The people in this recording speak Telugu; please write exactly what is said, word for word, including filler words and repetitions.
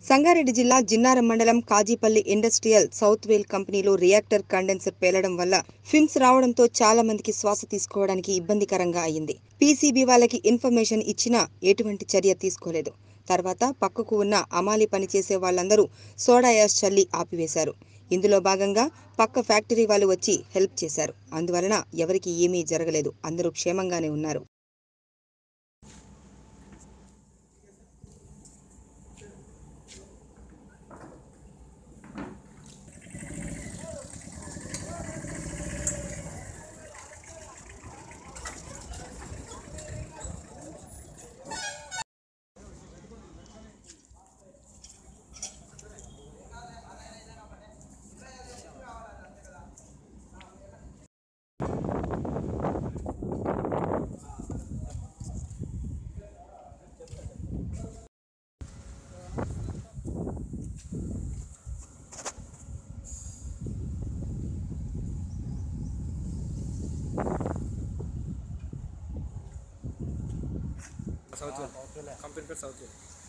సంగారెడ్డి జిల్లా జిన్నారం మండలం కాజీపల్లి ఇండస్ట్రియల్ సౌత్ వేల్ కంపెనీలో రియాక్టర్ కండెన్సర్ పేలడం వల్ల ఫిమ్స్ రావడంతో చాలా మందికి శ్వాస తీసుకోవడానికి ఇబ్బందికరంగా అయింది. పీసీబీ వాళ్ళకి ఇన్ఫర్మేషన్ ఇచ్చినా ఎటువంటి చర్య తీసుకోలేదు. తర్వాత పక్కకు ఉన్న అమాలి పనిచేసే వాళ్ళందరూ సోడా యాష్ చల్లి ఆపివేశారు. ఇందులో భాగంగా పక్క ఫ్యాక్టరీ వాళ్ళు వచ్చి హెల్ప్ చేశారు. అందువలన ఎవరికి ఏమీ జరగలేదు. అందరూ క్షేమంగానే ఉన్నారు. साउथ कंपनी पे साउथ